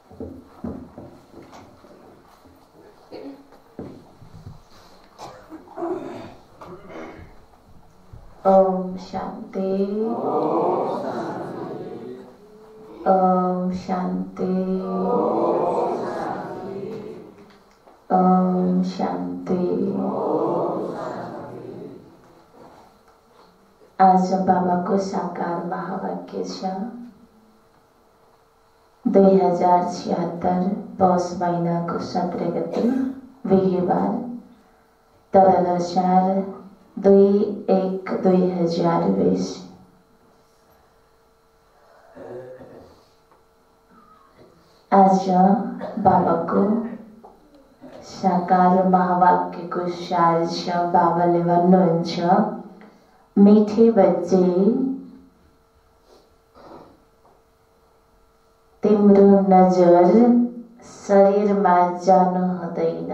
ओम शांति। ओम शांति। ओम शांति। आज बाबा को साकार महावाक्य छ 2076 पौष महीना को 17 गते बिहिबार तदनुसार 2/1/2020 आज बाबा को साकार महावाक्य को सार छ। बाबाले भन्नुहुन्छ मीठे बच्चे तिम्रो नजर शरीरमा जानु हुँदैन।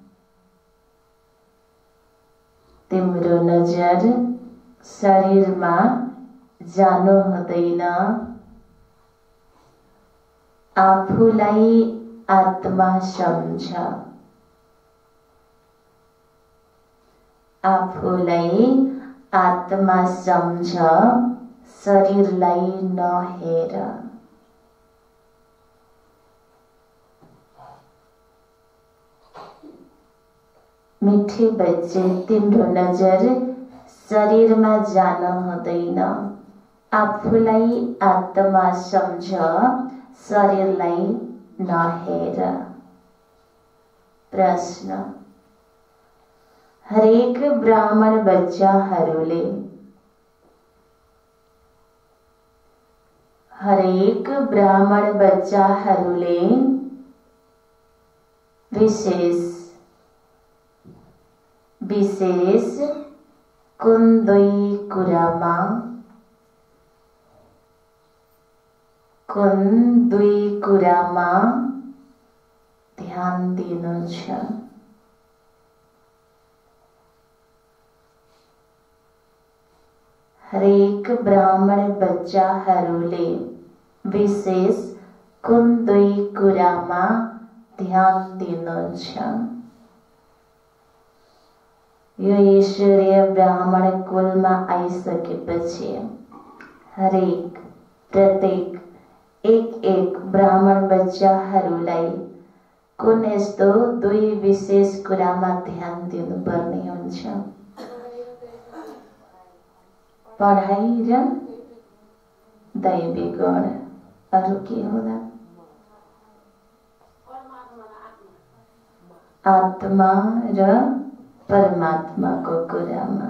तिम्रो नजर शरीरमा जानु हुँदैन। आफूलाई आत्मा सम्झ। आफूलाई आत्मा सम्झ, शरीरलाई नहेर। मीठे बच्चे तिम्रो नजर शरीरमा जान हुँदैन। आफूलाई आत्मा सम्झ, शरीरलाई नहेर। प्रश्न, हरेक ब्राह्मण बच्चाहरूले विशेष कुन दुई कुरामा ध्यान दिनु छ? हरेक ब्राह्मण बच्चाहरूले विशेष कुन दुई कुरामा ध्यान दिनु छ? यो ईश्वरीय ब्राह्मण कुलमा आइसकेपछि प्रत्येक एक ब्राह्मण बच्चाहरूलाई कुन यस्तो दुई विशेष कुरामा ध्यान दिनुपर्ने हुन्छ? पढाइ र दैवी गुण। अरु के होला? आत्मा र परमात्माको कुरामा,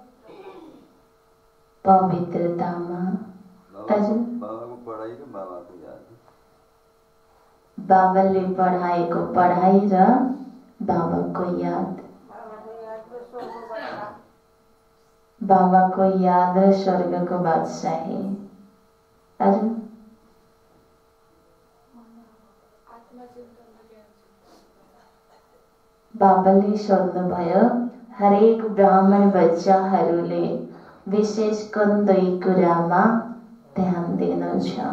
पवित्रतामा। बाबाले पढाएको पढाइ र बाबाको याद। बाबाको याद र स्वर्गको बादशाही। अरु बाबाले सोध्नुभयो हरेक ब्राह्मण बच्चाहरूले विशेष कुन दुई कुरामा ध्यान दिनु छ?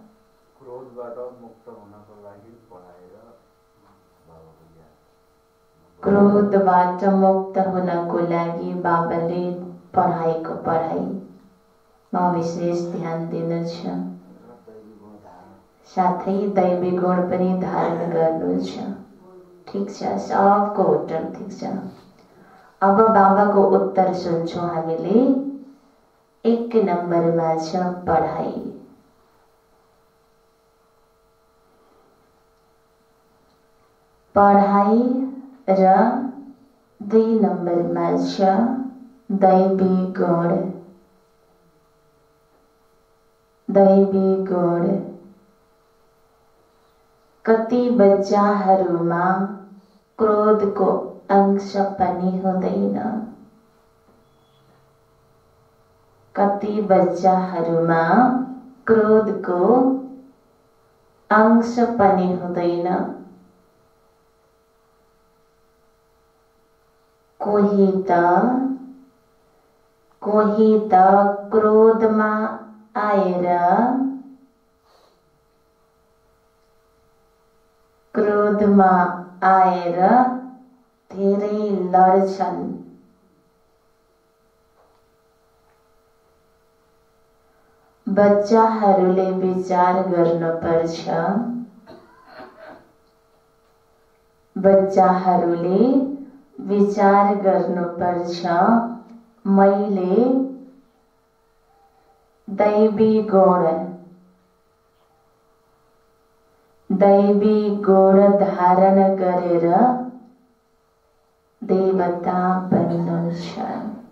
क्रोधबाट मुक्त हुनको लागि बाबाले पढाएको पढाइमा विशेष ध्यान दिनु छ। साथै दैवी गुण पनि धारण गर्नु छ। ठीक छ, सबको उत्तर ठीक छ। अब बाबाको उत्तर सुन्छौं हामीले। 1 नम्बरमा छ पढाइ। पढाइ र 2 नम्बरमा छ दैवी गुण। दैवी गुण। कति बच्चाहरूमा क्रोधको अंश पनि हुँदैन। कति बच्चाहरूमा क्रोधको अंश पनि हुँदैन। कोही त क्रोधमा आएर क्रोधमा आएर धेरै लड्छन्। बच्चाहरूले विचार गर्नुपर्छ। बच्चाहरूले विचार गर्नुपर्छ, मैले दैवी गुण धारण गरेर देवता बन्नु छ।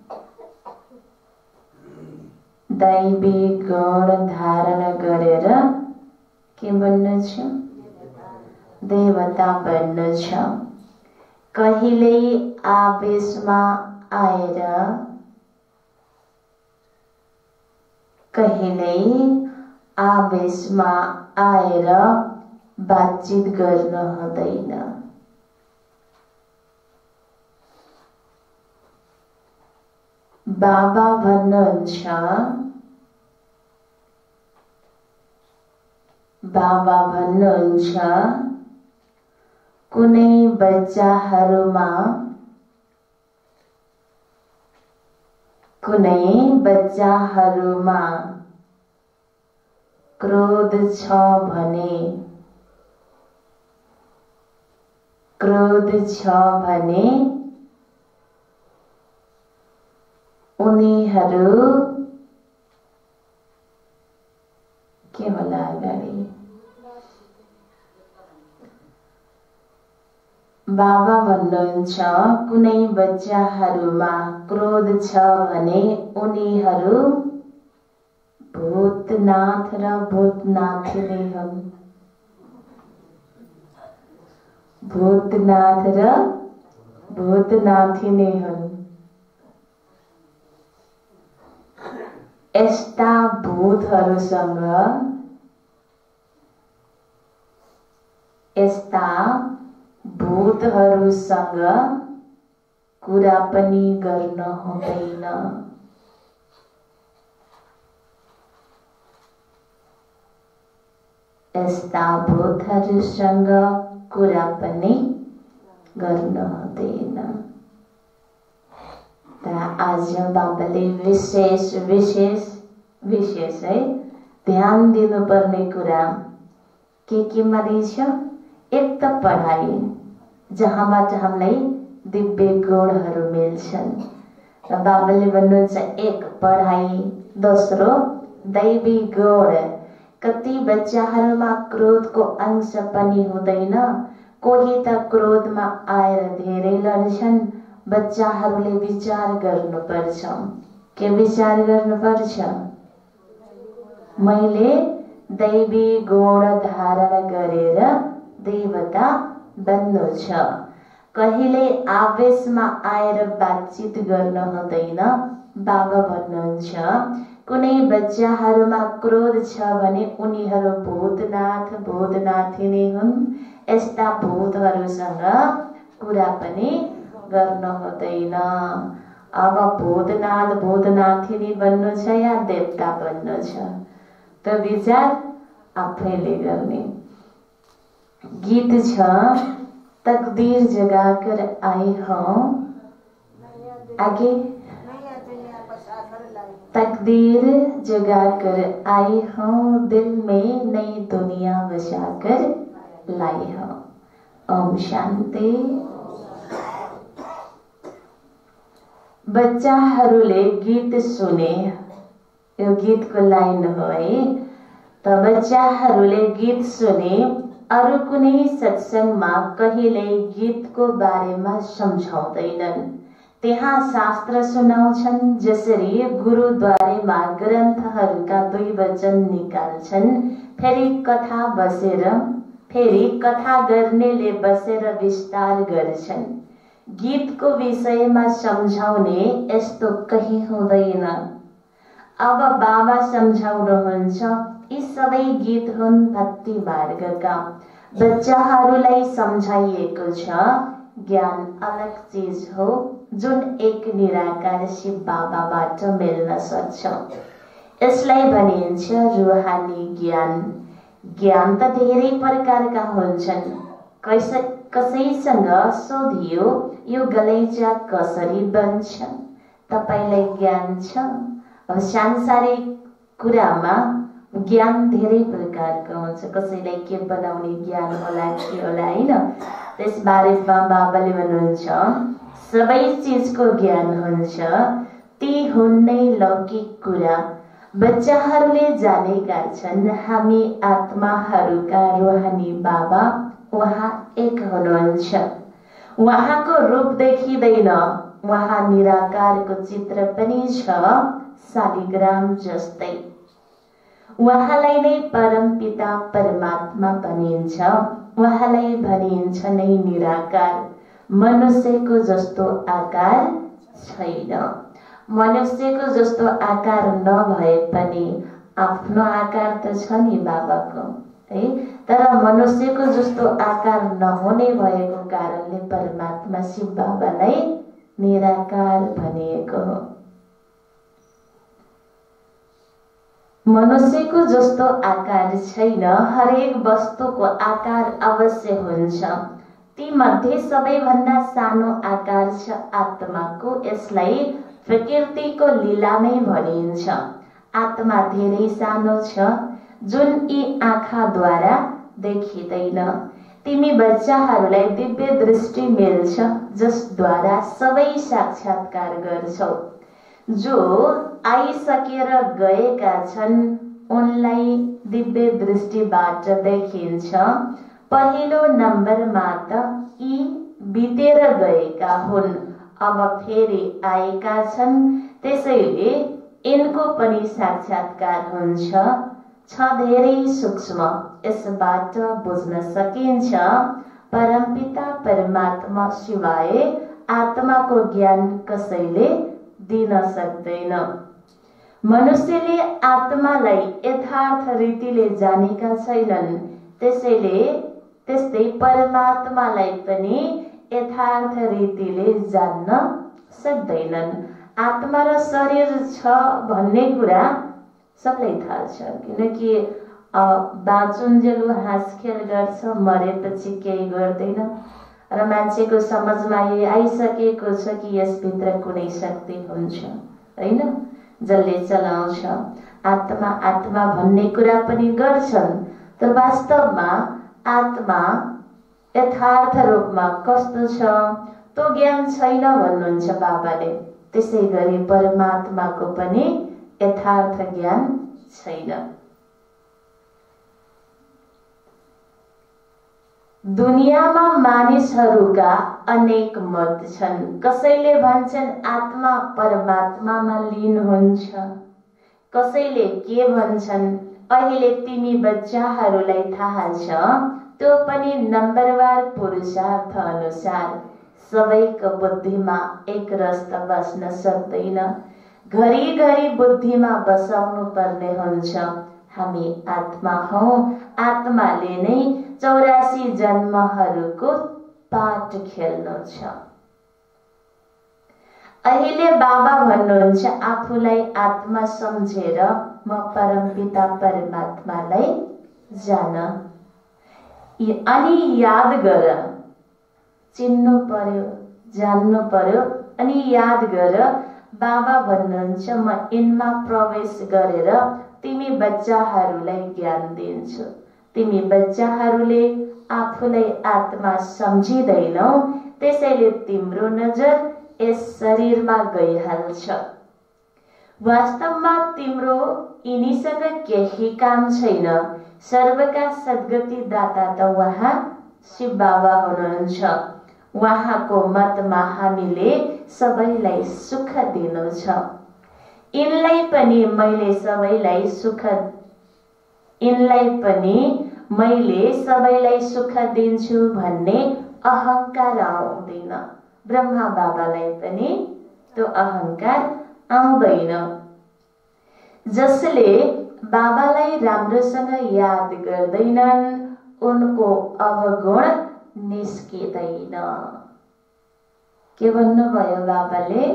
दैवी गुण धारण गरेर के बन्नु छ? देवता बन्नु छ। कहिले आवेशमा आएर, कहिले आवेशमा आएर बातचित गर्नु हुँदैन। बाबा भन्नुहुन्छ, बाबा भन्नुहुन्छ कुनै बच्चाहरूमा क्रोध छ भने उनीहरू के होला अगाडि? बाबा भन्नुहुन्छ कुनै बच्चाहरूमा क्रोध छ भने उनीहरू भूतनाथ र भूतनाथिनी हुन्। भूतनाथ र भूतनाथिनी हुन्। यस्ता भूतहरूसँग कुरा पनि गर्न हुँदैन। यस्ता भूतहरूसँग कुरा पनि गर्न हुँदैन। आज बाबाले विशेष है ध्यान दिनुपर्ने कुरा केमा रहेछ? एक त पढाइ, जहाँबाट हामीलाई दिव्य गुणहरू मिल्छन्। र बाबाले भन्नुहुन्छ एक पढाइ, दोस्रो दैवी गुण। कति बच्चाहरूमा क्रोधको अंश पनि हुँदैन। कोही त क्रोधमा आएर धेरै लड्छन्। बच्चाहरूले विचार गर्नुपर्छ। के विचार गर्नुपर्छ? मैले दैवी गुण धारण गरेर देवता बन्नु छ। कहिले आवेशमा आएर बातचित गर्न हुँदैन। बाबा भन्नुहुन्छ कुनै बच्चाहरूमा क्रोध छ भने उनीहरू भूतनाथ भूतनाथिनी हुन्। यस्ता भूतहरूसँग कुरा पनि गर्न हुँदैन। अब भूतनाथ भूतनाथिनी बन्नु छ या देवता बन्नु छ, त विचार आफैले गर्ने। गीत छ तकदीर जगाकर आई हूँ, आगे तकदीर जगाकर आई हूँ, दिल में नई दुनिया बसाकर लाई हूँ। ओम शान्ति। बच्चाहरूले गीत सुने, यो गीतको लाइन हो है। त बच्चाहरूले गीत सुने, अरू कुनै सत्संगमा कहिल्यै गीतको बारेमा सम्झाउँदैनन्। त्यहाँ शास्त्र सुनाउँछन्, जसरी गुरुद्वारेमा ग्रन्थहरूका 2 वचन निकाल्छन्। फेरि कथा गर्नेले बसेर विस्तार गर्छन्। गीतको विषयमा सम्झाउने यस्तो कहीँ हुँदैन। अब बाबा सम्झाउनुहुन्छ, यी सबै गीत हुन् भक्ति मार्गका। बच्चाहरूलाई सम्झाइएको छ ज्ञान अलग चीज हो, जुन एक निराकार शिव बाबाबाट मिल्न सक्छ। यसलाई भनिन्छ रूहानी ज्ञान। ज्ञान त धेरै प्रकारका हुन्छन्। कसैसँग सोधियो यो गलैँचा कसरी बन्छ, तपाईलाई ज्ञान छ? अब सांसारिक कुरामा ज्ञान धेरै प्रकारको हुन्छ। कसैलाई के बनाउने ज्ञान होला, के होला हैन। त्यसबारेमा बाबाले भन्नुहुन्छ सबै चिजको ज्ञान हुन्छ, ती हुन् नै लौकिक कुरा। बच्चाहरूले जानेका छन् हामी आत्माहरूका रूहानी बाबा उहाँ एक हुनुहुन्छ। उहाँको रूप देखिँदैन, उहाँ निराकारको चित्र पनि छ शालिग्राम जस्तै। उहाँलाई नै परमपिता परमात्मा भनिन्छ। उहाँलाई भनिन्छ नै निराकार। मनुष्यको जस्तो आकार छैन। मनुष्यको जस्तो आकार नभए पनि आफ्नो आकार त छ नि बाबाको है। तर मनुष्यको जस्तो आकार नहुने भएको कारणले परमात्मा शिव बाबालाई निराकार भनिएको हो। मनुष्यको जस्तो आकार छैन। हरेक वस्तुको आकार अवश्य हुन्छ। ती मध्ये सबैभन्दा सानो आकार छ आत्माको। यसलाई प्रकृतिको लीला नै भनिन्छ। आत्मा धेरै सानो छ जुन यी आँखाद्वारा देखिँदैन। तिमी बच्चाहरूलाई दिव्य दृष्टि मिल्छ जसद्वारा सबै साक्षात्कार गर्छौ। जो आइसकेर गएका छन् उनलाई दिव्य दृष्टिबाट देखिन्छ। पहिलो नम्बरमा त यी बितेर गएका हुन्, अब फेरि आएका छन्, त्यसैले यिनको पनि साक्षात्कार हुन्छ। छ धेरै सूक्ष्म, यसबाट बुझ्न सकिन्छ परमपिता परमात्मा सिवाय आत्माको ज्ञान कसैले दिन सक्दैन। मनुष्यले आत्मालाई यथार्थ रीतिले जानेका छैनन्, त्यस्तै परमात्मालाई पनि यथार्थ रीतिले जान्न सक्दैनन्। आत्मा र शरीर छ भन्ने कुरा सबलाई थाहा छ, किनकि बाँचुन्जेल हाँसखेल गर्छ, मरेपछि केही गर्दैन। र मान्छेको समझमा यो आइसकेको छ कि यसभित्र कुनै शक्ति हुन्छ हैन, जसले चलाउँछ। आत्मा आत्मा भन्ने कुरा पनि गर्छन्, तर वास्तवमा आत्मा यथार्थ रूपमा कस्तो छ त्यो ज्ञान छैन भन्नुहुन्छ बाबाले। त्यसै गरी परमात्माको पनि यथार्थ ज्ञान छैन। दुनियाँमा मानिसहरूका अनेक मत छन्। कसैले भन्छन् आत्मा परमात्मामा लीन हुन्छ, कसैले के भन्छन् अहिले तिमी बच्चाहरूलाई थाहा छ त्यो पनि नम्बरवार पुरुषार्थ अनुसार सबैको बुद्धिमा एक रस त बस्न सक्दैन। घरिघरि बुद्धिमा बसाउनु पर्ने हुन्छ। हामी आत्मा हौ, आत्माले नै 84 जन्महरूको पाठ खेल्नु छ। अहिले बाबा भन्नुहुन्छ आफूलाई आत्मा सम्झेर म परमपिता परमात्मालाई जान अनि याद गर। चिन्नु पर्यो, जान्नु पर्यो अनि याद गर। बाबा भन्नुहुन्छ म यिनमा प्रवेश गरेर तिमी बच्चाहरूलाई ज्ञान दिन्छु। तिमी बच्चाहरूले आफूलाई आत्मा सम्झिदैनौ, त्यसैले तिम्रो नजर यस शरीरमा गइहाल्छ। वास्तवमा तिम्रो यिनीसँग केही काम छैन। सर्वका सद्गति दाता त उहाँ शिव बाबा हुनुहुन्छ। उहाँको मतमा हामीले सबैलाई सुख दिनु छ। यिनलाई पनि मैले सबैलाई सुख दिन्छु भन्ने अहंकार आउँदैन। ब्रह्मा बाबालाई पनि त्यो अहंकार आउँदैन। जसले बाबालाई राम्रोसँग याद गर्दैनन् उनको अवगुण निस्किँदैन। के भन्नुभयो बाबाले?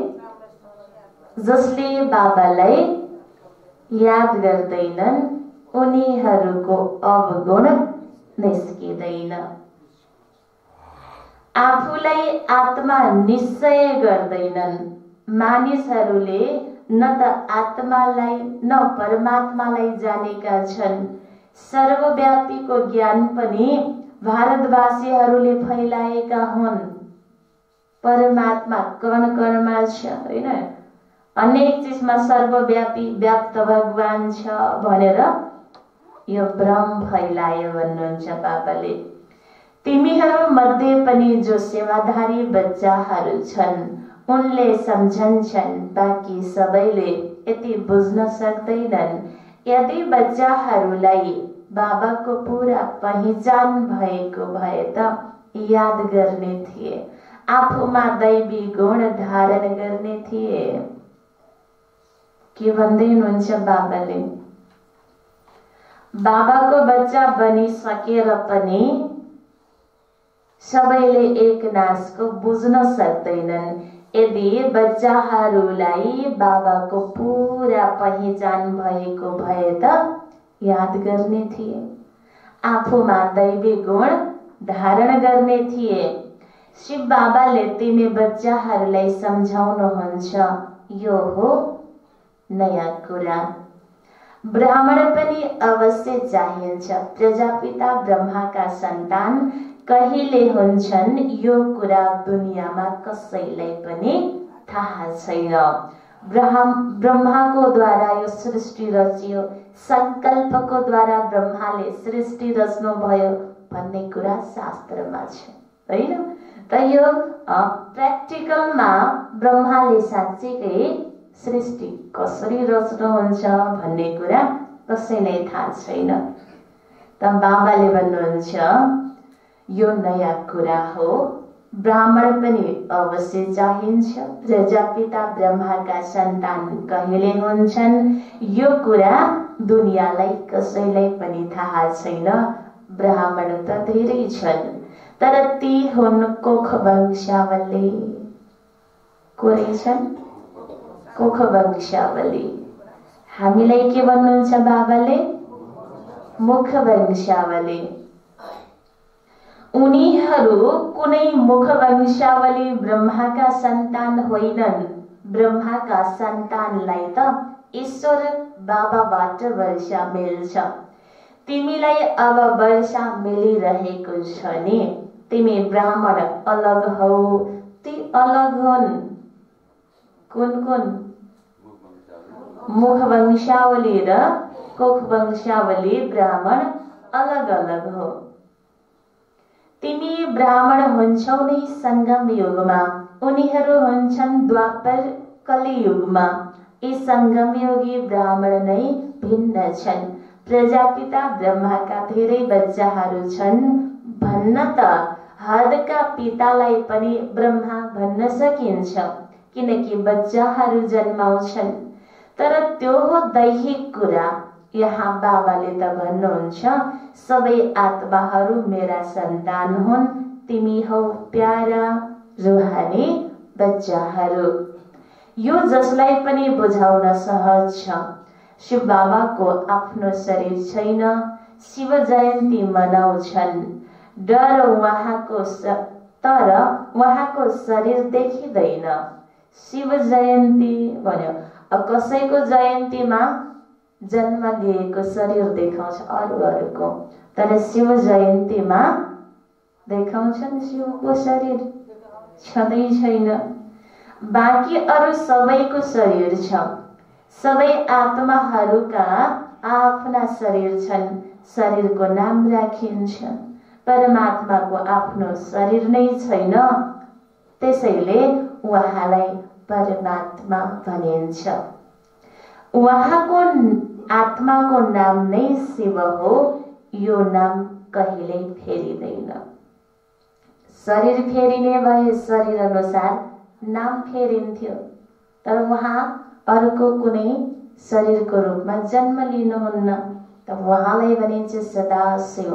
जसले बाबालाई याद गर्दैनन् उनीहरूको अवगुण निस्किँदैन। आफूलाई आत्मा निश्चय गर्दैनन् मानिसहरूले, न त आत्मालाई न परमात्मालाई जानेका छन्। सर्वव्यापीको ज्ञान पनि भारतवासीहरूले फैलाएका हुन्। परमात्मा कण कणमा छ हैन, अनेक चिजमा सर्वव्यापी व्याप्त भगवान छ भनेर यो भ्रम फैलायो भन्नुहुन्छ बाबाले। तिमीहरू मध्ये पनि जो सेवाधारी बच्चाहरू छन् उनले सम्झन्छन्, बाँकी सबैले यति बुझ्न सक्दैनन्। यदि बच्चाहरूलाई बाबाको पूरा पहिचान भएको भए त याद गर्ने थिए, आफूमा दैवी गुण धारण गर्ने थिए। के भन्दै हुनुहुन्छ बाबाले? बाबाको बच्चा बनिसकेर पनि सबैले एक नासको बुझ्न सक्दैनन्। यदि बच्चाहरूलाई बाबाको पूरा पहिचान भएको भए त याद गर्ने थिए, आफूमा दैवी गुण धारण गर्ने थिए। शिव बाबाले तिमी बच्चाहरूलाई सम्झाउनुहुन्छ, यो हो नयाँ कुरा। ब्राह्मण पनि अवश्य चाहिन्छ। प्रजापिता ब्रह्माका सन्तान कहिले हुन्छन् यो कुरा दुनियाँमा कसैलाई पनि थाहा छैन। ब्रह्माको द्वारा यो सृष्टि रचियो, संकल्पको द्वारा ब्रह्माले सृष्टि रच्नु भयो भन्ने कुरा शास्त्रमा छ हैन। त यो प्र्याक्टिकलमा ब्रह्माले साँच्चीकै सृष्टि कसरी रच्नुहुन्छ भन्ने कुरा कसैलाई थाहा छैन। त बाबाले भन्नुहुन्छ यो नयाँ कुरा हो। ब्राह्मण पनि अवश्य चाहिन्छ। प्रजापिता ब्रह्माका सन्तान कहिले हुन्छन् यो कुरा दुनियाँलाई कसैलाई पनि थाहा छैन। ब्राह्मण त धेरै छन्, तर ती हुन् कोख वंशावली। को रहेछन्? कोख वंशावली। हामीलाई के भन्नुहुन्छ बाबाले? मुख वंशावली। उनीहरू कुनै मुख वंशावली ब्रह्माका सन्तान होइनन्। ब्रह्माका सन्तानलाई त ईश्वर बाबाबाट वर्षा मिल्छ। तिमीलाई अब वर्षा मिलिरहेको छ नि। तिमी ब्राह्मण अलग हौ, ती अलग हुन्। कुन कुन? मुख वंशावली र कोख वंशावली ब्राह्मण अलग अलग हो। तिमी ब्राह्मण हुन्छौ नै संगम युगमा, उनीहरू हुन्छन् द्वापर कलियुगमा। यी संगमयोगी ब्राह्मण नै भिन्न छन्। प्रजापिता ब्रह्माका धेरै बच्चाहरू छन् भन्न त हदका पितालाई पनि ब्रह्मा भन्न सकिन्छ, किनकि बच्चाहरू जन्माउँछन्। तर त्यो हो दैहिक कुरा। यहाँ बाबाले त भन्नुहुन्छ सबै आत्माहरू मेरा सन्तान हुन्, तिमी हौ प्यारा रुहानी बच्चाहरू। यो जसलाई पनि बुझाउन सहज छ। शिव बाबाको आफ्नो शरीर छैन, शिव जयन्ती मनाउँछन्। डर उहाँको तर उहाँको शरीर देखिँदैन। शिव जयन्ती भन्यो, कसैको जयन्तीमा जन्म लिएको शरीर देखाउँछ अरूहरूको, तर शिव जयन्तीमा देखाउँछन् शिवको शरीर छँदै छैन। बाँकी अरू सबैको शरीर छ। सबै आत्माहरूका आफ्ना शरीर छन्। शरीरको नाम राखिन्छ। परमात्माको आफ्नो शरीर नै छैन, त्यसैले उहाँलाई परमात्मा भनिन्छ। उहाँको आत्माको नाम नै शिव हो। यो नाम कहिल्यै फेरिँदैन। शरीर फेरिने भए शरीर अनुसार नाम फेरिन्थ्यो, तर उहाँ अर्को कुनै शरीरको रूपमा जन्म लिनुहुन्न, त उहाँलाई भनिन्छ सदा शिव।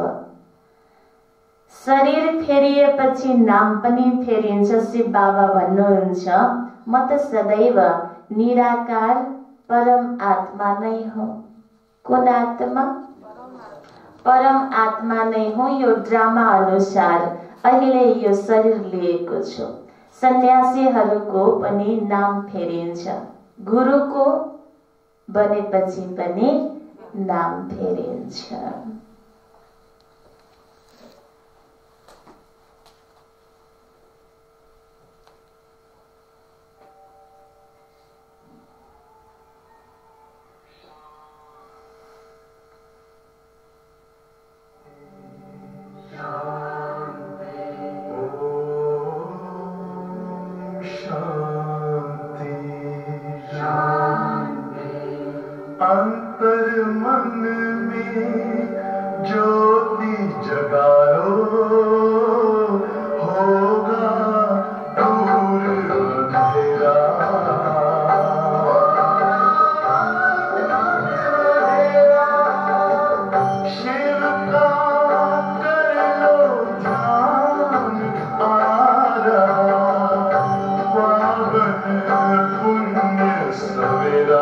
शरीर फेरिएपछि नाम पनि फेरिन्छ। शिव बाबा भन्नुहुन्छ म त सदैव निराकार परम आत्मा नै हो। कुन आत्मा? परम आत्मा नै हो। यो ड्रामा अनुसार अहिले यो शरीर लिएको छु। सन्यासीहरूको पनि नाम फेरिन्छ, गुरुको बनेपछि पनि नाम फेरिन्छ। अंतर मन में ज्योति जगा लो, होगा दूर अंधेरा। शिव का कर लो ध्यान, आरा पावन पुण्य सवेरा।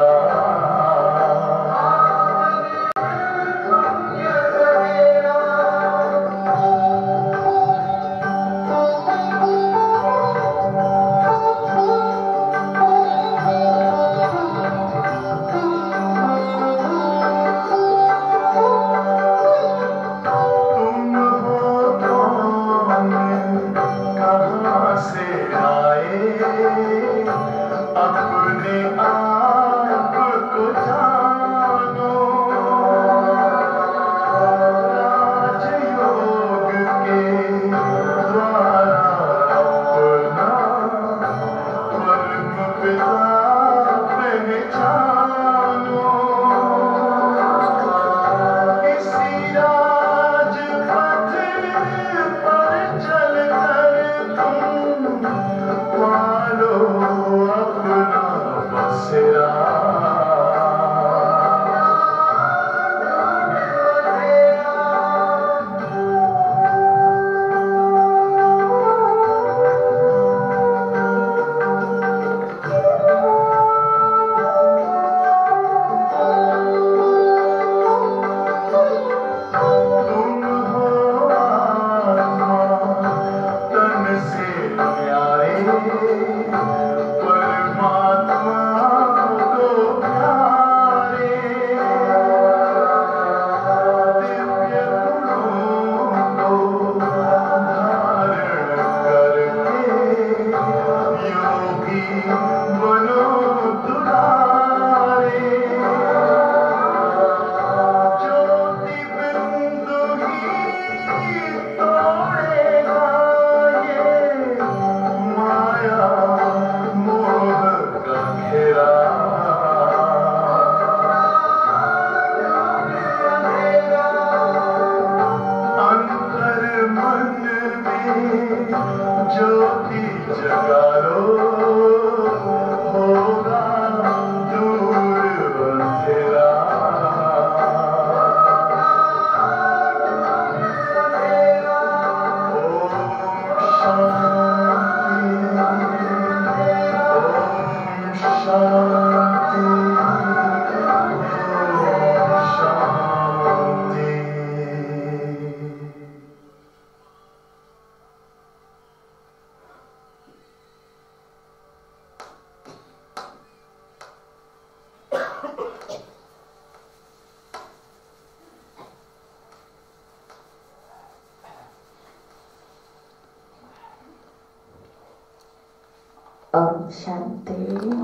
ओम शान्ति।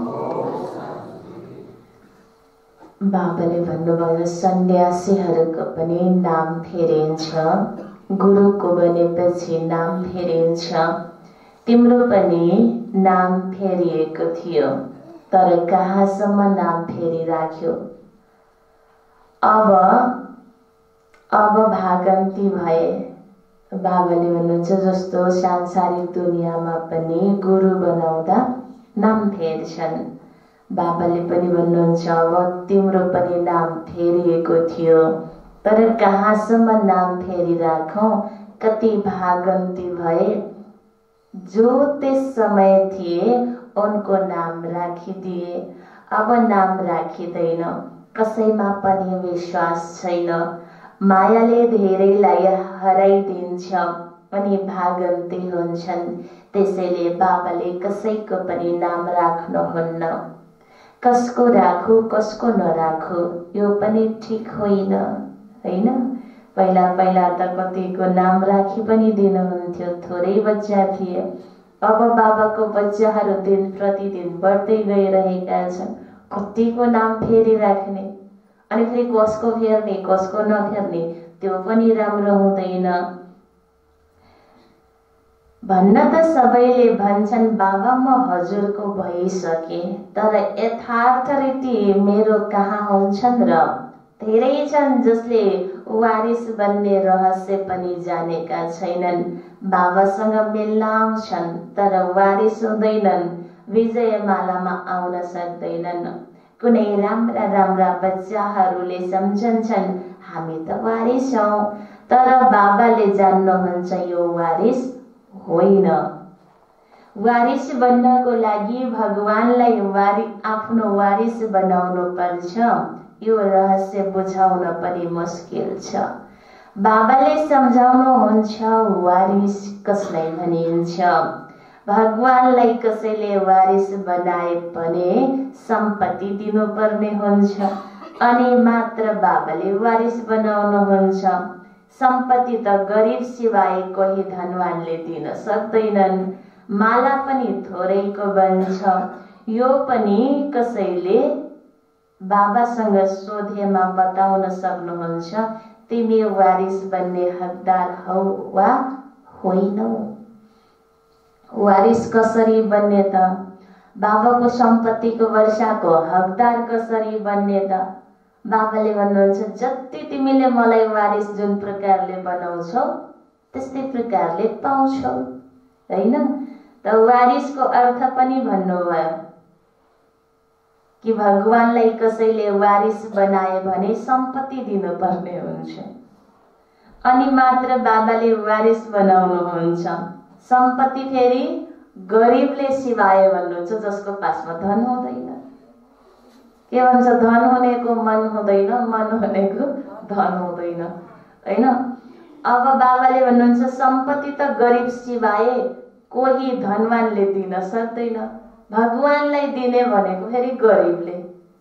बाबाले भन्नुभयो सन्यासीहरूको पनि नाम फेरिन्छ, गुरुको बनेपछि नाम फेरिन्छ। तिम्रो पनि नाम फेरिएको थियो, तर कहाँसम्म नाम फेरिराख्यो। अब भागन्ती भए। बाबाले भन्नुहुन्छ जस्तो सांसारिक दुनियाँमा पनि गुरु बनाउँदा नाम फेर्छन्, बाबाले पनि भन्नुहुन्छ अब तिम्रो पनि नाम फेरिएको थियो, तर कहाँसम्म नाम फेरिराखौं। कति भागन्ती भए। जो त्यस समय थिए उनको नाम राखिदिए, अब नाम राखिँदैन। कसैमा पनि विश्वास छैन। मायाले धेरैलाई हराइदिन्छ अनि भागन्ती हुन्छन्। त्यसैले बाबाले कसैको पनि नाम राख्नुहुन्न। कसको राखु कसको नराखु यो पनि ठीक होइन, हैन? पहिला पहिला त कतिको नाम राखी पनि दिनुहुन्थ्यो, थोरै बच्चा थिए। अब बाबाको बच्चाहरू दिन प्रतिदिन बढ्दै गइरहेका छन्। कतिको नाम फेरि राख्ने, अनि फेरि कसको फेर्ने कसको नफेर्ने त्यो पनि राम्रो हुँदैन। भन्न त सबैले भन्छन् बाबा म हजुरको भइसके, तर यथार्थ रीति मेरो कहाँ हुन्छन् र? धेरै छन् जसले वारिस बन्ने रहस्य पनि जानेका छैनन्। बाबासँग मिल्न आउँछन् तर वारिस हुँदैनन्, विजयमालामा आउन सक्दैनन्। कुनै राम्रा राम्रा बच्चाहरूले सम्झन्छन् हामी त वारिस हौं, तर बाबाले जान्नुहुन्छ यो वारिस होइन। वारिस बन्नको लागि भगवानलाई आफ्नो वारिस बनाउनु पर्छ। यो रहस्य बुझाउन पनि मुस्किल छ। बाबाले सम्झाउनुहुन्छ वारिस कसलाई भनिन्छ। भगवानलाई कसैले वारिस बनाए भने सम्पत्ति दिनुपर्ने हुन्छ, अनि मात्र बाबाले वारिस बनाउनुहुन्छ। सम्पत्ति त गरिब सिवाय कोही धनवानले दिन सक्दैनन्। माला पनि थोरैको बन्छ। यो पनि कसैले बाबासँग सोधेमा बताउन सक्नुहुन्छ तिमी वारिस बन्ने हकदार हौ वा होइनौ। वारिस कसरी बन्ने त? बाबाको सम्पत्तिको वर्षाको हकदार कसरी बन्ने त? बाबाले भन्नुहुन्छ जति तिमीले मलाई वारिस जुन प्रकारले बनाउँछौ त्यस्तै प्रकारले पाउँछौ, हैन? त वारिसको अर्थ पनि भन्नुभयो कि भगवानलाई कसैले वारिस बनाए भने सम्पत्ति दिनुपर्ने हुन्छ, अनि मात्र बाबाले वारिस बनाउनुहुन्छ। सम्पत्ति फेरि गरिबले सिवाय भन्नुहुन्छ जसको पासमा धन हुँदैन। के भन्छ? धन हुनेको मन हुँदैन, मन हुनेको धन हुँदैन, हैन? अब बाबाले भन्नुहुन्छ सम्पत्ति त गरिब सिवाय कोही धनवानले दिन सक्दैन। भगवानलाई दिने भनेको फेरि गरिबले,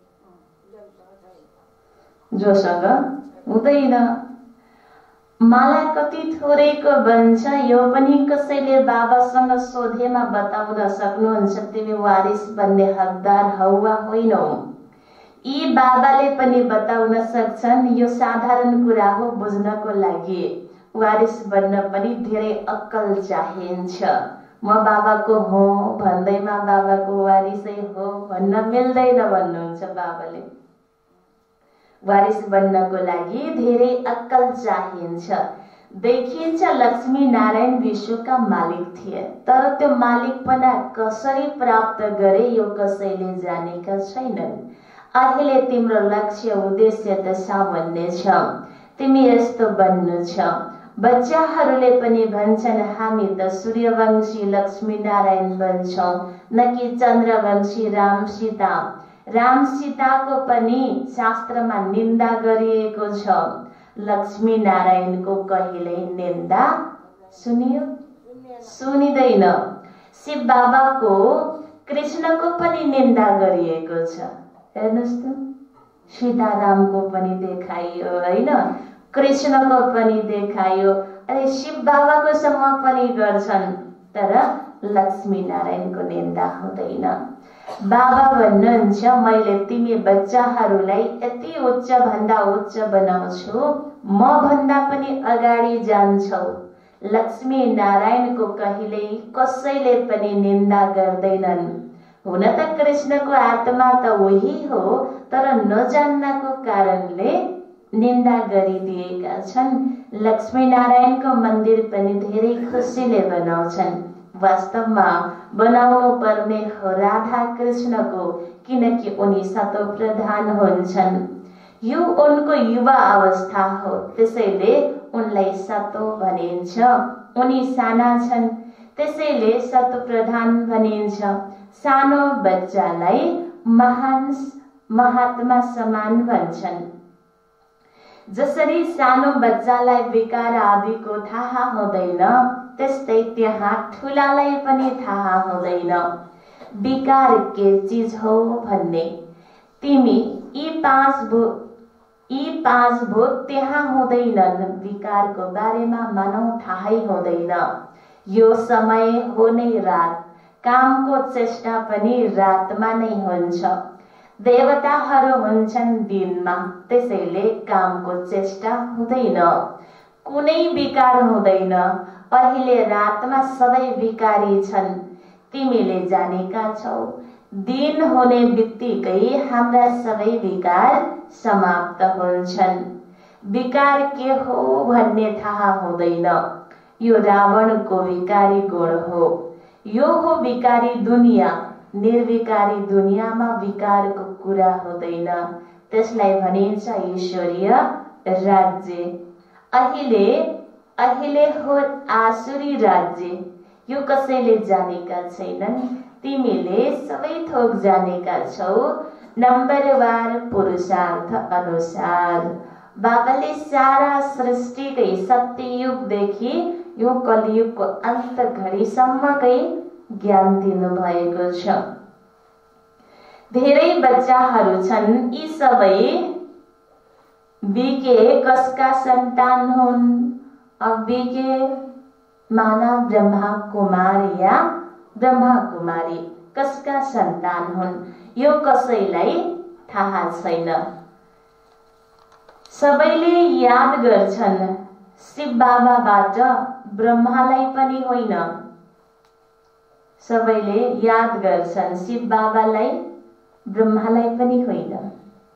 जोसँग हुँदैन। माला कति थोरैको बन्छ यो पनि कसैले बाबासँग सोधेमा बताउन सक्नुहुन्छ तिमी वारिस बन्ने हकदार हौ वा होइनौ। यी बाबाले पनि बताउन सक्छन्। यो साधारण कुरा हो बुझ्नको लागि। वारिस बन्न पनि धेरै अक्कल चाहिन्छ। म बाबाको हो भन्दैमा बाबाको वारिसै हो भन्न मिल्दैन भन्नुहुन्छ बाबाले। वारिस बन्नको लागि धेरै अक्कल चाहिन्छ। देखिन्छ लक्ष्मी नारायण विश्वका मालिक थिए, तर त्यो मालिकपना कसरी प्राप्त गरे यो कसैले जानेका छैनन्। अहिले तिम्रो लक्ष्य उद्देश्य त सामान्य छ, तिमी यस्तो बन्नु छ। बच्चाहरूले पनि भन्छन् हामी त सूर्यवंशी लक्ष्मी नारायण बन्छौं, न कि चन्द्रवंशी राम सीता। राम सीताको पनि शास्त्रमा निन्दा गरिएको छ। लक्ष्मी नारायणको कहिल्यै निन्दा सुनियो? सुनिदैन। शिव बाबाको कृष्णको पनि निन्दा गरिएको छ। हेर्नुस् त, सीतारामको पनि देखाइयो, हैन? कृष्णको पनि देखाइयो। अरे शिव बाबाको सम्म पनि गर्छन्, तर लक्ष्मी नारायणको निन्दा हुँदैन। बाबा भन्नुहुन्छ मैले तिमी बच्चाहरूलाई यति उच्च भन्दा उच्च बनाउँछु, म भन्दा पनि अगाडि जान्छौ। लक्ष्मी नारायणको कहिल्यै कसैले पनि निन्दा गर्दैनन्। हुन त कृष्णको आत्मा त उही हो, तर नजान्नको कारणले निन्दा गरिदिएका छन्। लक्ष्मी नारायणको मन्दिर पनि धेरै खुसीले बनाउँछन्। वास्तवमा बनाउनु पर्ने हो राधा कृष्णको, किनकि उनी सतो प्रधान हुन्छन्। यो उनको युवा अवस्था हो, त्यसैले उनलाई सतो भनिन्छ। उनी साना छन्, त्यसैले सतो प्रधान भनिन्छ। सानो बच्चालाई महान महात्मा समान भन्छन्। जसरी सानो बच्चालाई विकार आदिको थाहा हुँदैन, त्यस्तै त्यहाँ ठुलालाई पनि थाहा हुँदैन विकार के चीज हो भन्ने। तिमी यी पाँच भूत त्यहाँ हुँदैनन्, विकारको बारेमा मानौ थाहै हुँदैन। यो समय हो नै रात, कामको चेष्टा पनि रातमा नै हुन्छ। देवताहरू हुन्छन् दिनमा, त्यसैले कामको चेष्टा हुँदैन। कुनै विकार हुँदैन। अहिले रातमा सबै विकारी छन्, तिमीले जानेका छौ। दिन हुने बित्तिकै हाम्रा सबै विकार समाप्त हुन्छन्। विकार के हो भन्ने थाहा हुँदैन। यो रावणको विकारी गुण हो। यो हो विकारी दुनिया। निर्विकारी दुनियामा विकारको कुरा हुँदैन। त्यसलाई भनिन्छ ईश्वरीय राज्य। अहिले हो आसुरी राज्य। यो कसैले जानेका छैनन्, तिमीले सबै थोक जानेका छौ। नम्बरवार पुरुषार्थ अनुसार बाबाले सारा सृष्टिकै सत्ययुगदेखि यो कलियुगको अन्त घडीसम्मकै ज्ञान दिनु भएको छ। धेरै बच्चाहरू छन्, यी सबै बीके कसका सन्तान हुन्? अब बीके माना ब्रह्मा कुमार या ब्रह्मा कुमारी कसका सन्तान हुन् यो कसैलाई थाहा छैन। सबैले याद गर्छन् शिव बाबाबाट, ब्रह्मालाई पनि होइन। सबैले याद गर्छन् शिव बाबालाई, ब्रह्मालाई पनि होइन।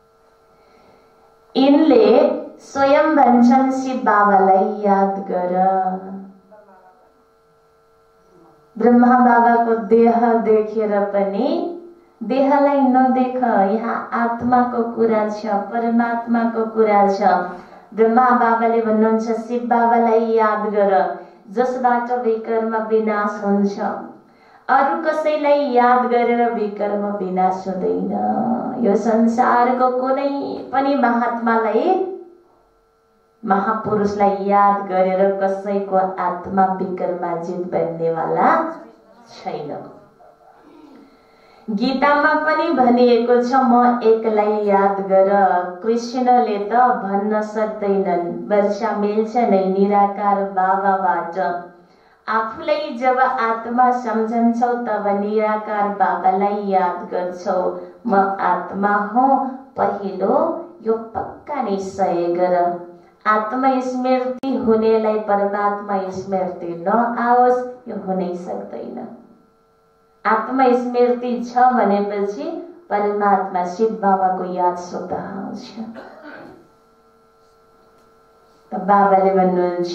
यिनले स्वयं भन्छन् शिव बाबालाई याद गर। ब्रह्मा बाबाको देह देखेर पनि देहलाई नदेख, यहाँ आत्माको कुरा छ, परमात्माको कुरा छ। ब्रह्मा बाबाले भन्नुहुन्छ शिव बाबालाई याद गर, जसबाट विकर्म विनाश हुन्छ। अरु कसैलाई याद गरेर विकर्म विनाश हुँदैन। यो संसारको कुनै पनि महात्मालाई, महापुरुषलाई याद गरेर कसैको आत्मा विकर्माजित बन्नेवाला छैन। गीतामा पनि भनिएको छ म एकलाई याद गर। कृष्णले त भन्न सक्दैनन्, वर्षा मिल्छ नै निराकार बाबाबाट। आफूलाई जब आत्मा सम्झन्छौ तब निराकार बाबालाई याद गर्छौ। म आत्मा हो पहिलो यो पक्का निश्चय गर। आत्मस्मृति हुनेलाई परमात्मा स्मृति नआओस् यो हुनै सक्दैन। आत्मस्मृति छ भनेपछि परमात्मा शिव बाबाको याद स्वतः आउँछ। बाबाले भन्नुहुन्छ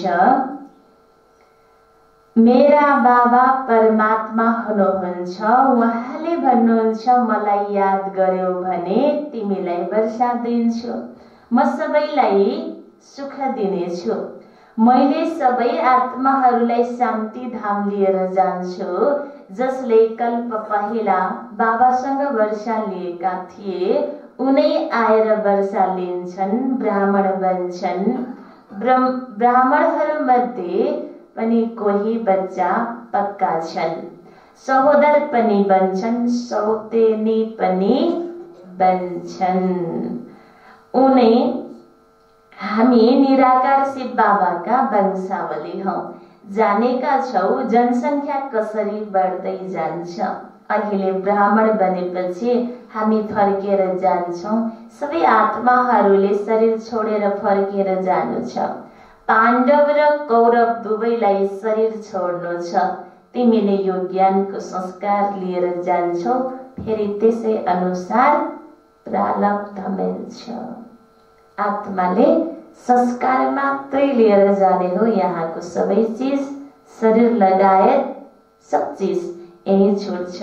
मेरा बाबा परमात्मा हुनुहुन्छ। उहाँले भन्नुहुन्छ मलाई याद गर्यौ भने तिमीलाई वर्षा दिन्छु, म सबैलाई सुख दिनेछु। मैले सबै आत्माहरूलाई शान्ति धाम लिएर जान्छु। जसले कल्प पहिला बाबासँग वर्षा लिएका थिए उनै आएर वर्षा लिन्छन्, ब्राह्मण बन्छन्। ब्राह्मणहरू मध्ये पनि कोही बच्चा पक्का छन्, सहोदर पनि बन्छन्, सौतेनी पनि बन्छन्। उनै हामी निराकार शिव बाबाका वंशावली हौ। जानेका छौ जनसंख्या कसरी बढ्दै जान्छ। अहिले ब्राह्मण बनेपछि हामी फर्केर जान्छौं। सबै आत्माहरूले शरीर छोडेर फर्केर जानु छ। पाण्डव र कौरव दुवैलाई शरीर छोड्नु छ। तिमीले यो ज्ञानको संस्कार लिएर जान्छौ, फेरि त्यसै अनुसार प्रारब्ध मिल्छ। आत्माले संस्कार मात्रै लिएर जाने हो। यहाँको सबै चीज शरीर लगायत सब चीज यही छुट्छ।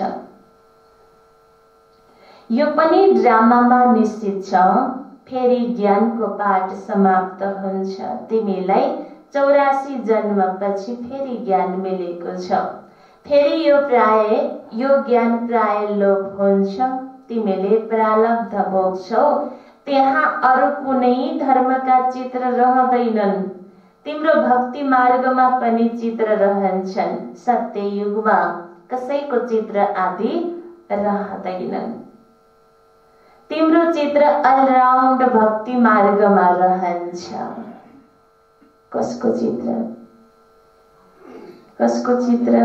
यो पनि ड्रामामा निश्चित छ। फेरि ज्ञानको पाठ समाप्त हुन्छ। तिमीलाई 84 जन्मपछि फेरि ज्ञान मिलेको छ। फेरि यो ज्ञान प्राय लोप हुन्छ। तिमीले प्रारब्ध भोग्छौ। त्यहाँ अरू कुनै धर्मका चित्र रहँदैनन्। तिम्रो भक्ति मार्गमा पनि चित्र रहन्छन्। सत्य युगमा कसैको चित्र आदि रहँदैनन्। तिम्रो चित्र अलराउन्ड भक्ति मार्गमा रहन्छ। कसको चित्र? कसको चित्र?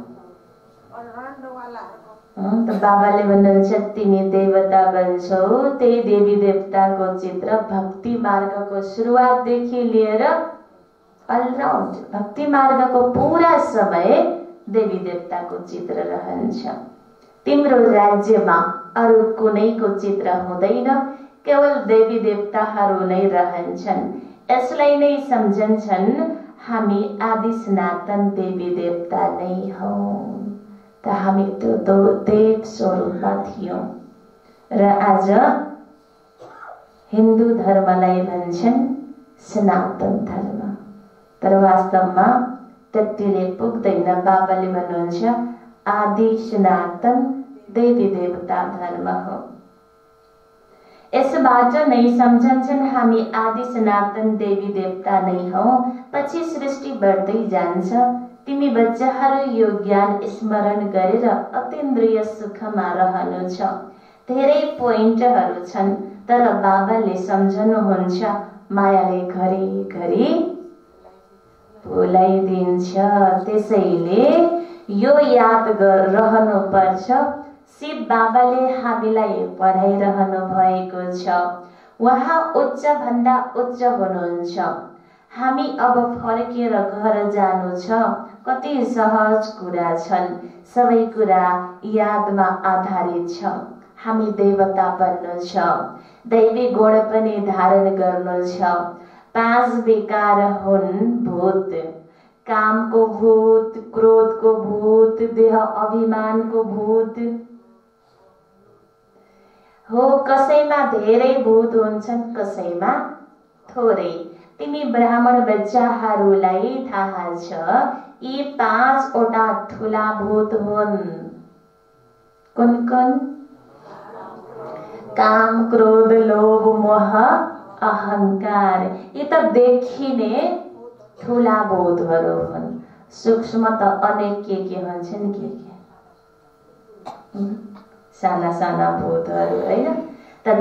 त बाबाले भन्नुहुन्छ तिमी देवता बन्छौ। त्यही देवी देवताको चित्र भक्ति मार्गको सुरुवातदेखि लिएर अलराउन्ड भक्ति मार्गको पूरा समय देवी देवताको चित्र रहन्छ। तिम्रो राज्यमा अरू कुनैको चित्र हुँदैन, केवल देवी देवताहरू नै रहन्छन्। यसलाई नै सम्झन्छन् हामी आदि सनातन देवी देवता नै हौं। त हामी त्यो देव स्वरूपमा थियौं र आज हिन्दू धर्मलाई भन्छन् सनातन धर्म। तर वास्तवमा त्यतिले पुग्दैन। बाबाले भन्नुहुन्छ आदि सनातन देवी देवता धर्म हो। यसबाट नै सम्झन्छन् हामी आदि सनातन देवी देवता नै हौं। पछि सृष्टि बढ्दै जान्छ। तिमी बच्चाहरू यो ज्ञान स्मरण गरेर अतीन्द्रिय सुखमा रहनु छ। धेरै पोइन्टहरू छन्, तर बाबाले सम्झनुहुन्छ मायाले घरिघरि भुलाइदिन्छ। त्यसैले यो याद रहनु पर्छ। शिव बाबाले हामीलाई पढाइरहनु भएको छ। उहाँ उच्च भन्दा उच्च हुनुहुन्छ। हामी अब फर्केर घर जानु छ। कति सहज कुरा छन्। सबै कुरा यादमा आधारित छ। हामी देवता बन्नु छ। दैवी गुण पनि धारण गर्नु छ। 5 विकार हुन् भूत। कामको भूत, क्रोधको भूत, देह अभिमानको भूत हो। कसैमा धेरै भूत हुन्छन्, कसैमा थोरै। तिमी ब्राह्मण बच्चाहरूलाई थाहा छ यी 5 वटा ठुला भूत हुन्। कुन कुन? काम, क्रोध, लोभ, मोह, अहंकार। यी त देखिने ठुला भूतहरू हुन्। सूक्ष्म त अनेक के हुन्छन् के साना साना भूतहरू हैन। त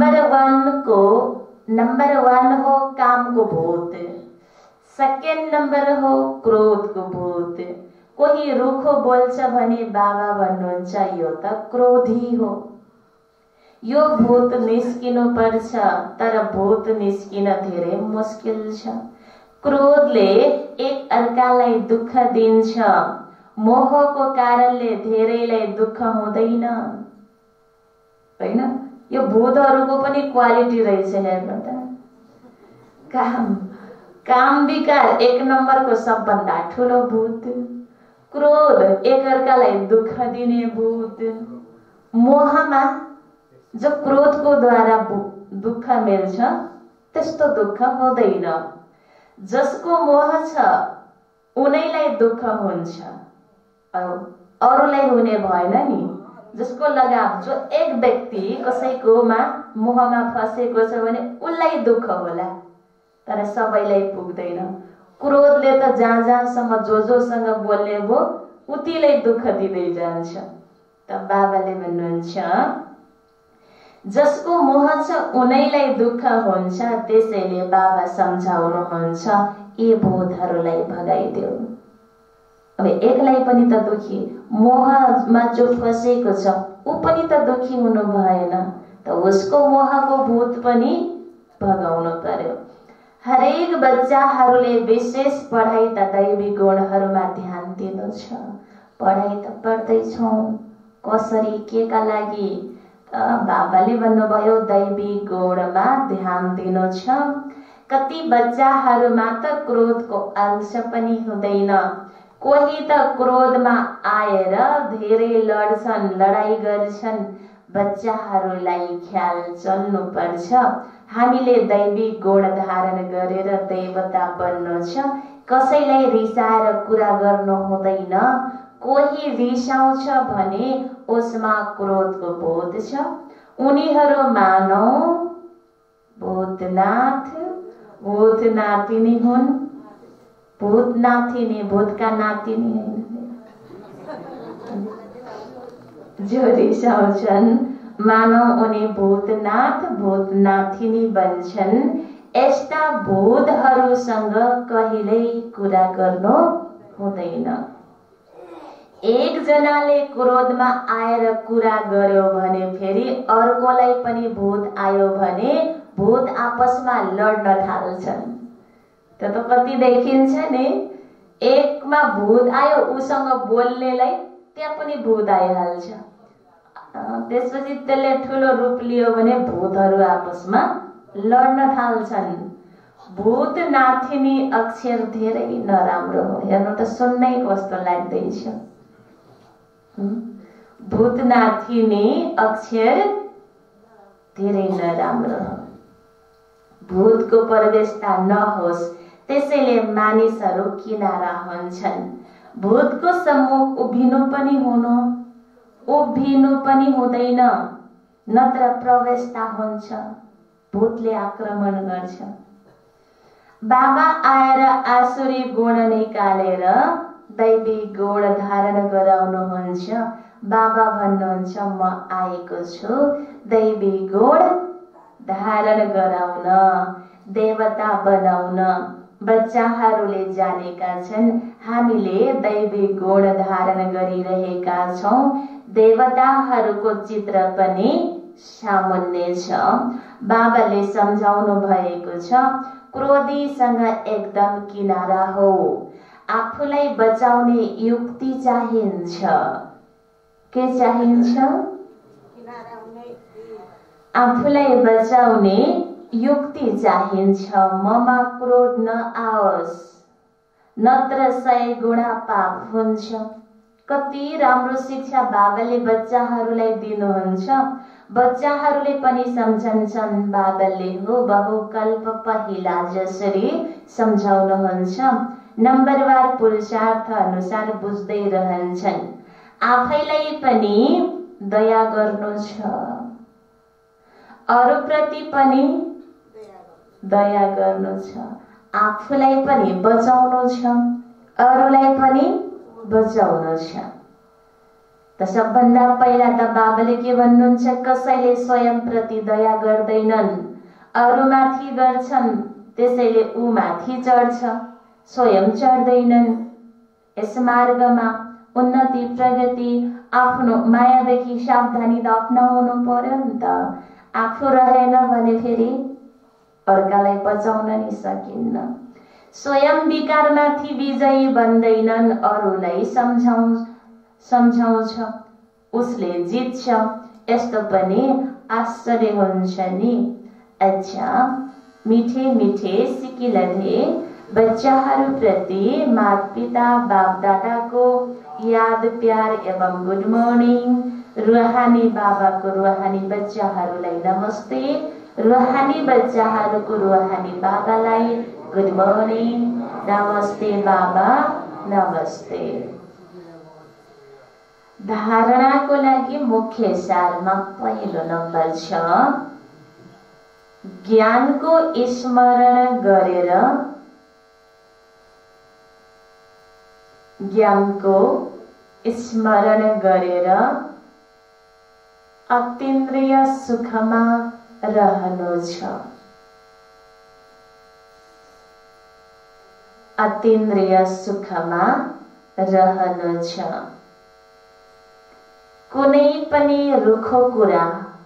नंबर 1 हो कामको भूत। सेकेन्ड नंबर हो क्रोधको भूत। कोही रुखो बोल्छ भने बाबा भन्नुहुन्छ यो त क्रोधी हो। यो भूत निस्किनु पर्छ, तर भूत निस्किन धेरै मुस्किल छ। क्रोधले एक अर्कालाई दुःख दिन्छ। मोहको कारणले धेरैलाई दुःख हुँदैन हैन। यो भूतहरूको पनि क्वालिटी रहेछ हेर्नु त। काम विकार 1 नम्बरको सबभन्दा ठुलो भूत। क्रोध एक अर्कालाई दुःख दिने भूत। मोहमा जो क्रोधको द्वारा दुःख मिल्छ त्यस्तो दुःख हुँदैन। जसको मोह छ उनैलाई दुःख हुन्छ, अरूलाई हुने भएन नि। जसको लगाव, जो एक व्यक्ति कसैकोमा मोहमा फसेको छ भने उलाई दुःख होला, तर सबैलाई पुग्दैन। क्रोधले त जहाँसम्म जोसँग बोल्ने भो उतिलाई दुःख दिँदै जान्छ। त बाबाले भन्नुहुन्छ जसको मोह छ उनैलाई दुःख हुन्छ। त्यसैले बाबा सम्झाउनुहुन्छ यी भूतहरूलाई भगाइदेऊ। अब एकलाई पनि त दुखी, मोहमा जो फसेको छ ऊ पनि त दुखी हुनु भएन, त उसको मोहको भूत पनि भगाउनु पर्यो। हरेक बच्चाहरूले विशेष पढाइ त दैवी गुणहरूमा ध्यान दिनु छ। पढाइ त पढ्दैछौँ, कसरी के का लागि? बाबाले भन्नुभयो दैवी गुणमा ध्यान दिनु छ। कति बच्चाहरूमा त क्रोधको अंश पनि हुँदैन। कोही त क्रोधमा आएर धेरै लड्छन्, लडाई गर्छन्। बच्चाहरूलाई ख्याल चल्नु पर्छ। हामीले दैवी गुण धारण गरेर देवता बन्नु छ। कसैलाई रिसाएर कुरा गर्नु हुँदैन। कोही रिसाउँछ भने उसमा क्रोधको बोध छ। उनीहरू मानौ भूतनाथ भूतनाथिनी हुन्। भूतनाथिनी भूतका नातिनी हैन जो रिसाउँछन् मानव उनी भूतनाथ भूतनाथिनी बन्छन्। यस्ता भूतहरूसँग कहिल्यै कुरा गर्नु हुँदैन। एकजनाले क्रोधमा आएर कुरा गर्यो भने फेरि अर्कोलाई पनि भूत आयो भने भूत आपसमा लड्न थाल्छन्। त्यो त कति देखिन्छ नि, एकमा भूत आयो उसँग बोल्नेलाई त्यहाँ पनि भूत आइहाल्छ। त्यसपछि त्यसले ठुलो रूप लियो भने भूतहरू आपसमा लड्न थाल्छन्। भूतनाथिनी अक्षर धेरै नराम्रो हो। हेर्नु त सुन्नै कस्तो लाग्दैछ। भूतनाथिनी अक्षर धेरै नराम्रो हो। भूतको प्रवेशता नहोस् त्यसैले मानिसहरू किनारा हुन्छन्। भूतको सम्मुख उभिनु पनि हुँदैन, नत्र प्रवेशता हुन्छ। भूतले आक्रमण गर्छ। बाबा आएर आसुरी गुण निकालेर दैवी गुण धारण गराउनुहुन्छ। बाबा भन्नुहुन्छ म आएको छु दैवी गुण धारण गराउन, देवता बनाउन। बच्चाहरूले जानेका छन् हामीले दैवी गुण धारण गरिरहेका छौं। देवताहरूको चित्र पनि सामुन्ने छ। बाबाले सम्झाउनु भएको छ क्रोधीसँग एकदम किनारा हो। आफूलाई बचाउने युक्ति चाहिन्छ। के चाहिन्छ? आफूलाई बचाउने युक्ति चाहिन्छ। ममा क्रोध नआओस् नत्र 100 गुणा पाप हुन्छ। कति राम्रो शिक्षा बाबाले बच्चाहरूलाई दिनुहुन्छ। बच्चाहरूले पनि सम्झन्छन् बाबाले हो बहुकल्प पहिला जसरी सम्झाउनुहुन्छ। नम्बरवार पुरुषार्थ अनुसार बुझ्दै रहन्छन्। आफैलाई पनि दया गर्नु छ, अरूप्रति पनि दया गर्नु छ, आफूलाई पनि बचाउनु छ, अरूलाई पनि बचाउनु छ। त सबभन्दा पहिला त बाबाले के भन्नुहुन्छ? कसैले स्वयं प्रति दया गर्दैनन्, अरूमाथि गर्छन्, त्यसैले ऊ माथि चढ्छ, स्वयं चढ्दैनन्। यस मार्गमा उन्नति प्रगति आफ्नो मायादेखि सावधानी त अपनाउनु पर्यो नि त। आफू रहेन भने फेरि अर्कालाई बचाउन नि सकिन्न। स्वयं विकारमाथि विजयी बन्दैनन्, अरूलाई सम्झाउँछ, उसले जित्छ। यस्तो पनि आश्चर्य हुन्छ नि। अच्छा, मिठे मिठे सिकिलथे बच्चाहरूप्रति माता पिता बाप दादाको याद प्यार एवं गुड मर्निङ। रुहानी बाबाको रुहानी बच्चाहरूलाई नमस्ते, रुहानी बच्चाहरूको रुहानी बाबालाई गुड मर्निङ। नमस्ते बाबा, नमस्ते। धारणाको लागि मुख्य सारमा पहिलो नम्बर छ ज्ञानको स्मरण गरेर अतीन्द्रिय सुखमा रहनु छ। अतीन्द्रिय सुखमा रहनु छ। कुनै पनि रुखो कुरा,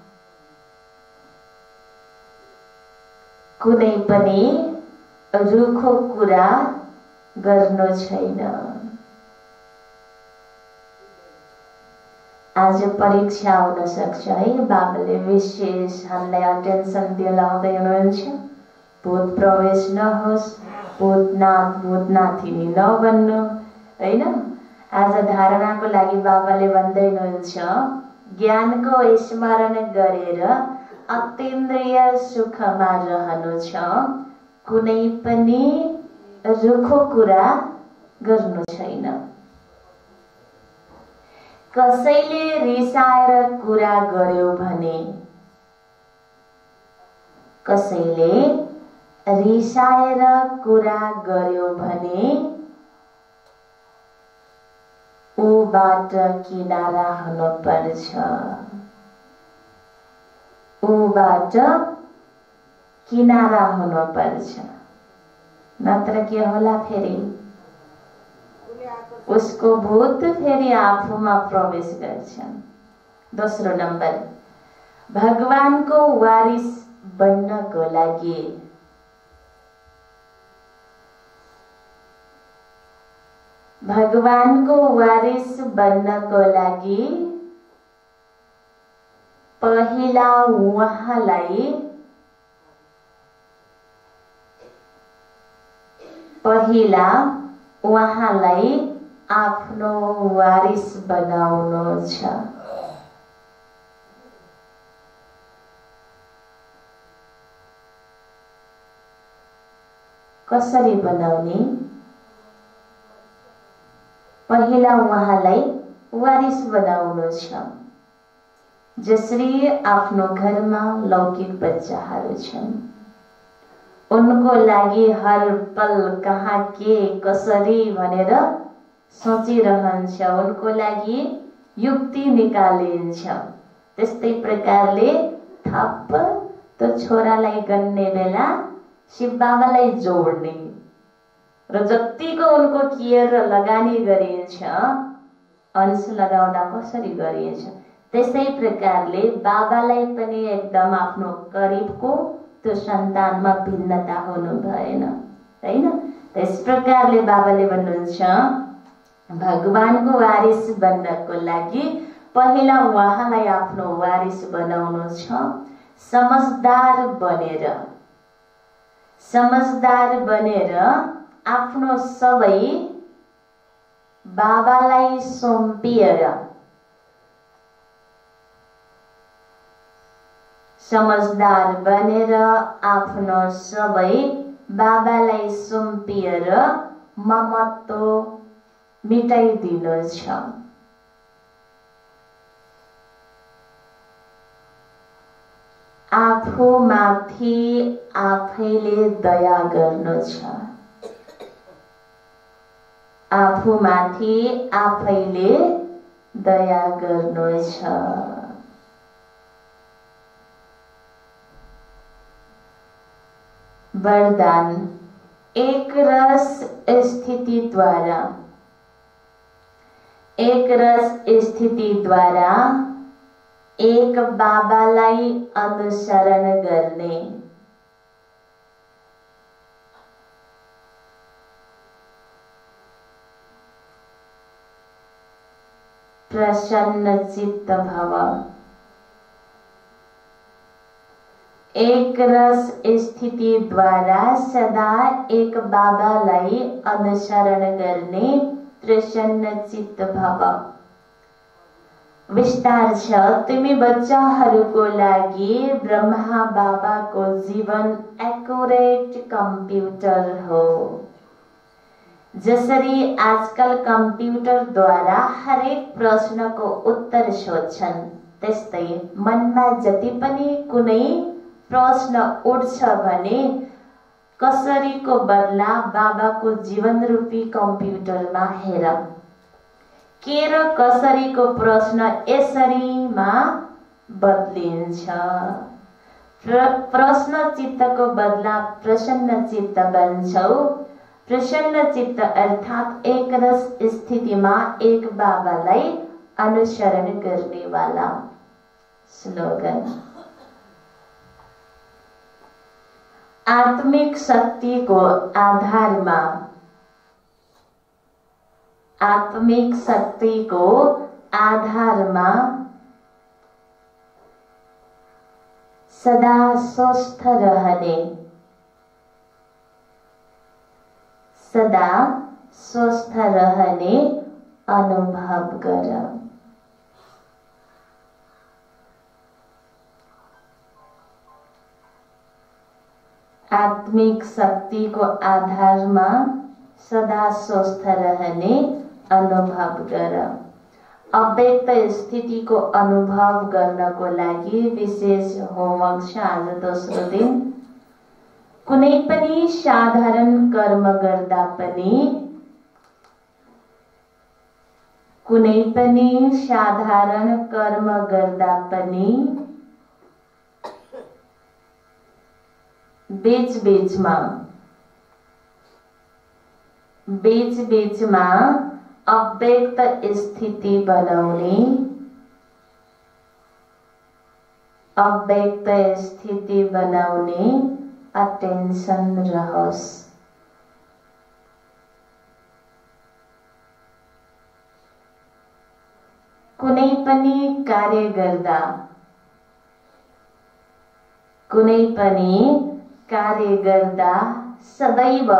कुनै पनि रुखो कुरा गर्नु छैन। आज परीक्षा हुन सक्छ है। बाबाले विशेष हामीलाई अटेन्सन दिलाउँदै हुनुहुन्छ। भूत प्रवेश नहोस्, भूतनाथ भूतनाथिनी नबन्नु हैन। आज धारणाको लागि बाबाले भन्दै हुनुहुन्छ ज्ञानको स्मरण गरेर अतीन्द्रिय सुखमा रहनु छ। कुनै पनि रुखो कुरा गर्नु छैन। कसैले रिसाएर कुरा गर्यो भने, कसैले रिसाएर कुरा गर्यो भने ऊबाट किनारा हुनुपर्छ। ऊबाट किनारा हुनुपर्छ, नत्र के होला फेरि उसको भूत फेरि आफूमा प्रवेश गर्छन्। दोस्रो नम्बर, भगवानको वारिस बन्नको लागि भगवानको वारिस बन्नको लागि पहिला उहाँलाई आफ्नो वारिस बनाउनु छ। कसरी बनाउने? पहिला उहाँलाई वारिस बनाउनु छ। जसरी आफ्नो घरमा लौकिक बच्चाहरू छन्, उनको लागि हर पल कहाँ के कसरी भनेर सोचिरहन्छ, उनको लागि युक्ति निकालिन्छ। त्यस्तै प्रकारले थप त्यो छोरालाई गन्ने बेला शिव बाबालाई जोड्ने र जतिको उनको केयर र लगानी गरिन्छ, अंश लगाउँदा कसरी गरिन्छ, त्यसै प्रकारले बाबालाई पनि एकदम आफ्नो करिबको त्यो सन्तानमा भिन्नता हुनु भएन, हैन? त्यस प्रकारले बाबाले भन्नुहुन्छ भगवानको वारिस बन्नको लागि पहिला उहाँलाई आफ्नो वारिस बनाउनु छ। समझदार बनेर आफ्नो सबै बाबालाई सुम्पिएर ममत्व मिटाइदिनु छ। आफूमाथि आफैले दया गर्नु छ। आफूमाथि आफैले दया गर्नु छ। वरदान, एक रस स्थिति द्वारा एक बाबालाई अनुसरण गर्ने। प्रसन्न चित्त भव। एक रस स्थिति द्वारा सदा एक बाबालाई अनुसरण गर्ने प्रसन्न चित्त भव। विस्तार छ, तिमी बच्चाहरूको लागि ब्रह्मा बाबाको जीवन एक्युरेट कम्प्युटर हो। जसरी आजकल कम्प्युटर द्वारा हरेक प्रश्नको उत्तर सोध्छन्, त्यस्तै मनमा जति पनि कुनै प्रश्न उठ्छ भने कसरीको बदला बाबाको जीवन रूपी कम्प्युटरमा हेर के र कसरीको प्रश्न यसरीमा बदलिन्छ। प्रश्न चित्तको बदला प्रसन्न चित्त बन्छौ। प्रसन्न चित्त अर्थात एक रस स्थितिमा एक बाबालाई अनुसरण गर्ने वाला। स्लोगन, आत्मिक शक्तिको आधारमा सदा स्वस्थ रहने अनुभव गर। आत्मिक शक्तिको आधारमा सदा स्वस्थ रहने अनुभव गर। अव्यक्त स्थितिको अनुभव गर्नको लागि विशेष होमवर्क छ। आज दोस्रो दिन कुनै पनि साधारण कर्म गर्दा पनि कुनै पनि साधारण कर्म गर्दा पनि बीच-बीचमा अव्यक्त स्थिति बनाउने अटेन्सन रहोस्। कुनै पनि कार्य गर्दा सदैव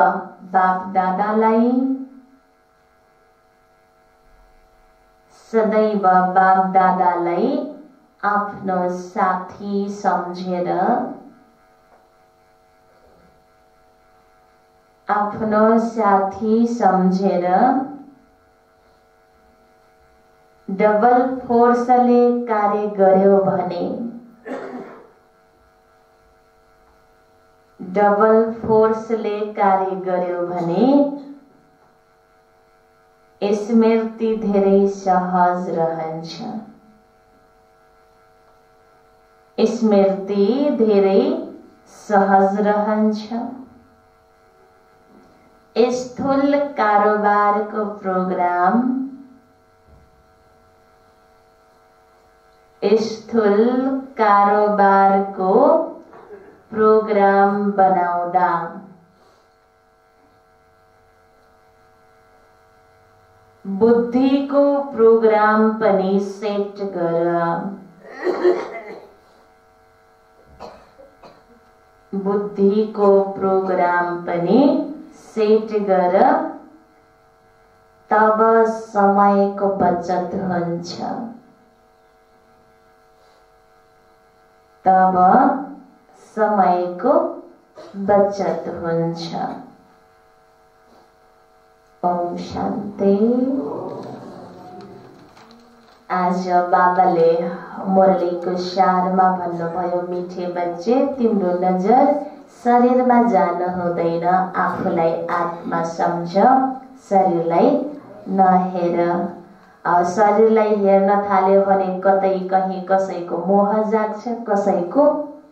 बापदादालाई आफ्नो साथी सम्झेर डबल फोर्सले कार्य गर्यो भने स्मृति धेरै सहज रहन्छ। स्थूल कारोबारको प्रोग्राम बनाउँदा बुद्धिको प्रोग्राम पनि सेट गर। तब समयको बचत हुन्छ। ओम शान्ति। आज बाबाले मुरलीको सारमा भन्नुभयो, मिठे बच्चे तिम्रो नजर शरीरमा जान हुँदैन, आफूलाई आत्मा सम्झ, शरीरलाई नहेर। शरीरलाई हेर्न थाल्यो भने कतै कहीँ कसैको मोह जाग्छ, कसैको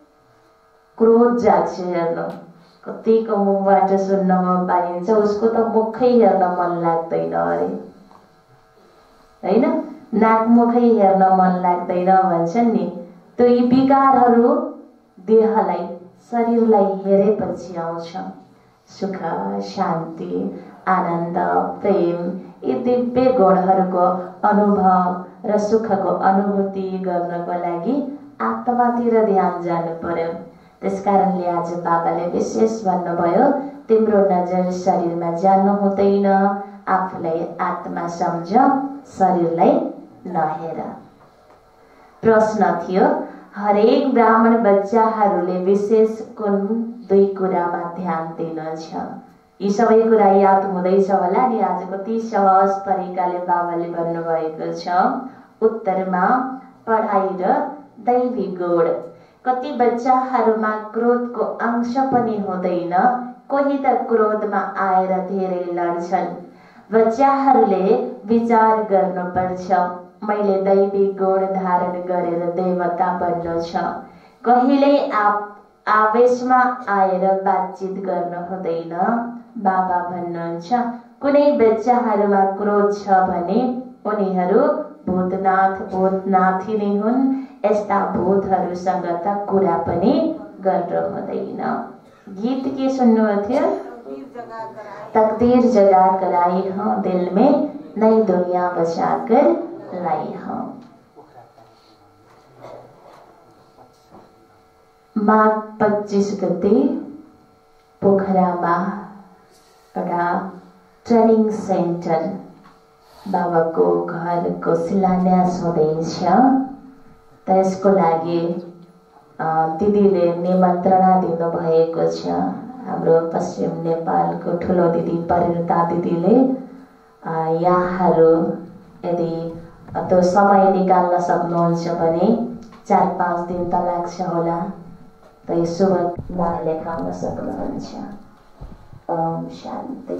क्रोध जाग्छ। हेर्नु कतिको मुखबाट सुन्नमा पाइन्छ, उसको त मुखै हेर्न मन लाग्दैन अरे, हैन? नाक मुखै हेर्न मन लाग्दैन भन्छन् नि। त्यो यी विकारहरू देहलाई, शरीरलाई हेरेपछि आउँछ। सुख, शान्ति, आनन्द, प्रेम, यी दिव्य गुणहरूको अनुभव र सुखको अनुभूति गर्नको लागि आत्मातिर ध्यान जानु पर्यो। त्यसकारणले आज बाबाले विशेष भन्नुभयो, तिम्रो नजर शरीरमा जानु हुँदैन, आफूलाई आत्मा सम्झ, शरीरलाई नहेर। प्रश्न थियो, हरेक ब्राह्मण बच्चाहरूले विशेष कुन दुई कुरामा ध्यान दिनुहुन्छ? यी सबै कुरा याद हुँदैछ होला नि। आज कति सहज तरिकाले बाबाले भन्नुभएको छ। उत्तरमा पढाइ र दैवी गुण। कति बच्चाहरूमा क्रोधको अंश पनि हुँदैन, कोही त क्रोधमा आएर धेरै लड्छन्। बच्चाहरूले विचार गर्नुपर्छ, मैले दैवी गुण धारण गरेर देवता बन्नु छ। कहिल्यै आवेशमा आएर बातचित गर्नु हुँदैन। बाबा भन्नुहुन्छ, कुनै बच्चाहरूमा क्रोध छ भने उनीहरू भूतनाथी नै हुन्। यस्ता भूतहरूसँग त कुरा पनि गर्नु हुँदैन। गीत के सुन्नु थियो? तकदीर जगा कर आई हूँ, दिल में नई दुनिया बसा कर लाई हूँ। माघ 25 गते पोखरामा एउटा ट्रेनिङ सेन्टर बाबाको घरको शिलान्यास हुँदैछ। त्यसको लागि दिदीले निमन्त्रणा दिनुभएको छ। हाम्रो पश्चिम नेपालको ठुलो दिदी परिणता दिदीले यहाँहरू यदि त्यो समय निकाल्न सक्नुहुन्छ भने 4-5 दिन त लाग्छ होला। त यो शुभ नाम लेखाउन सक्नुहुन्छ। ओम शान्ति।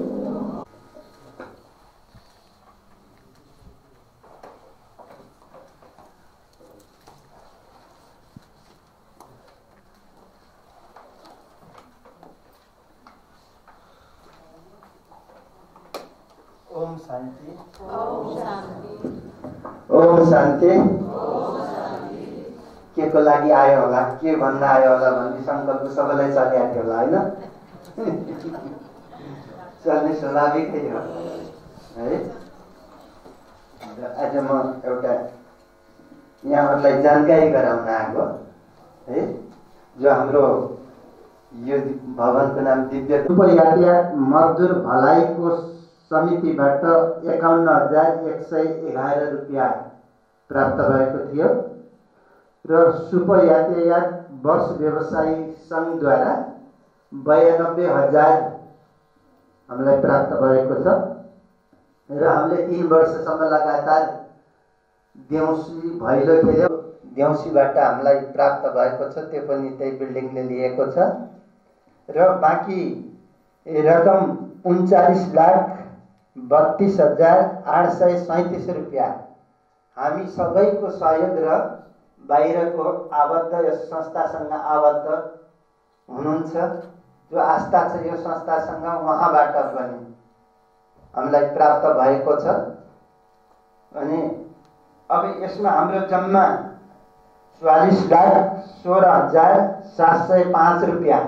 ओम शान्ति। ओम शान्ति। ओम शान्ति। के को लागि आयो होला, के भन्न आयो होला भन्ने संकल्प सबैलाई चलिआएको थियो होला, होइन? चल्ने स्वाभाविकै हो है। आज म एउटा यहाँहरूलाई जानकारी गराउन आएको है। जो हाम्रो यो भवनको नाम दिव्य यातायात मजदुर भलाइको समितिबाट 51,111 रुपियाँ प्राप्त भएको थियो र सुप यातायात बस व्यवसायी सङ्घद्वारा 92,000 हामीलाई प्राप्त भएको छ र हामीले 3 वर्षसम्म लगातार देउसी भैलो खेल्यो। देउसीबाट हामीलाई प्राप्त भएको छ, त्यो पनि त्यही बिल्डिङले लिएको छ र बाँकी रकम 39,32,837 रुपियाँ हामी सबैको सहयोग र बाहिरको आबद्ध यस संस्थासँग आबद्ध हुनुहुन्छ जो आस्था छ यो संस्थासँग, उहाँबाट पनि हामीलाई प्राप्त भएको छ। अनि अब यसमा हाम्रो जम्मा 44,16,705 रुपियाँ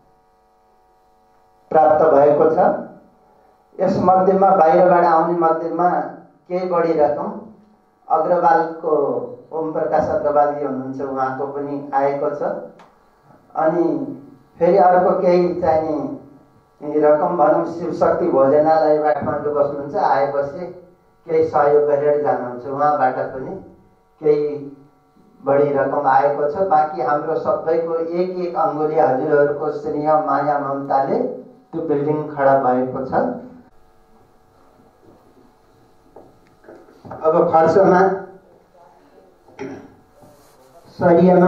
प्राप्त भएको छ। यस मध्येमा बाहिरबाट आउने मध्येमा केही बढी रकम अग्रवालको ओम प्रकाश अग्रवाली हुनुहुन्छ, उहाँको पनि आएको छ। अनि फेरि अर्को केही चाहिने रकम भनौँ शिवशक्ति भोजनालयबाट काठमाडौँ बस्नुहुन्छ, आएपछि केही सहयोग गरेर जानुहुन्छ, उहाँबाट पनि केही बढी रकम आएको छ। बाँकी हाम्रो सबैको एक एक अङ्गुली हजुरहरूको स्नेह माया ममताले त्यो बिल्डिङ खडा भएको छ। अब खर्चमा सरियामा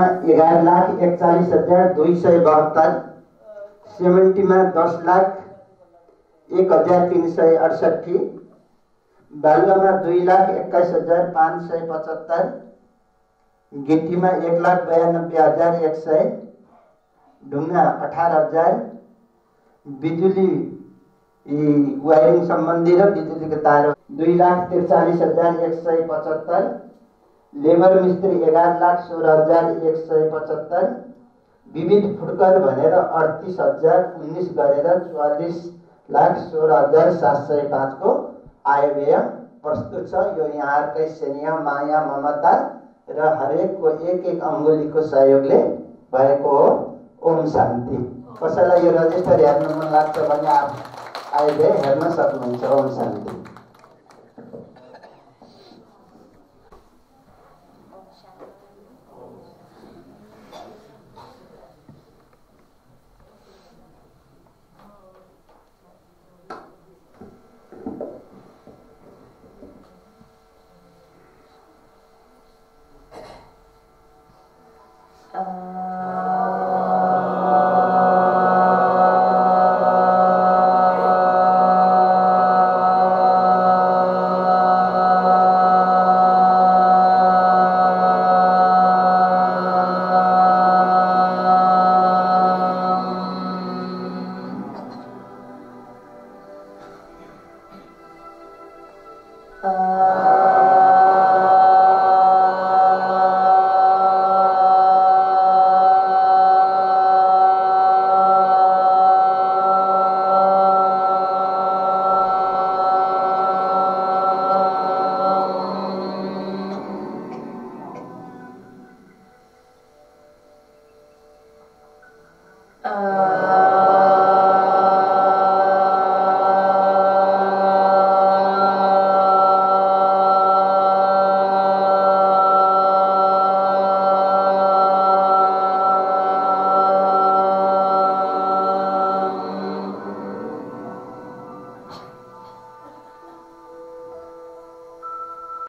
11,41,272, सिमेन्टीमा 10,01,368, बालुवामा 2,21,575, गिट्टीमा 1,92,100, ढुङ्गा 18,000, बिजुली वायरिङ सम्बन्धी र बिजुलीको तार 2,43,175, लेबर मिस्त्री 11,16,175, विविध फुटकर भनेर 38,019 गरेर 44,16,705 को आय व्यय प्रस्तुत छ। यो यहाँहरूकै स्नेह माया ममता र हरेकको एक एक अङ्गुलीको सहयोगले भएको हो। ओम शान्ति। कसैलाई यो रजिस्टर हेर्न मन लाग्छ भने आए हेर्न सक्नुहुन्छ। ओम शान्ति।